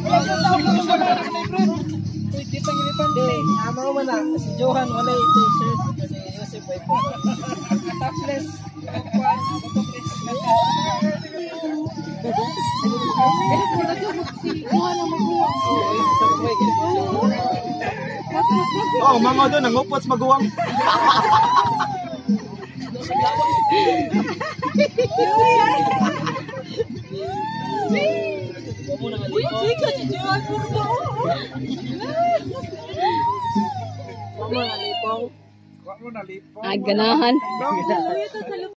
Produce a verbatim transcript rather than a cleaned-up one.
Kita ngilipan din. Ama mo na si Johan wala t-shirt kasi Joseph ay po. Topless. Oh, mga doon nangupot sa maguwang. Ay, ganahan.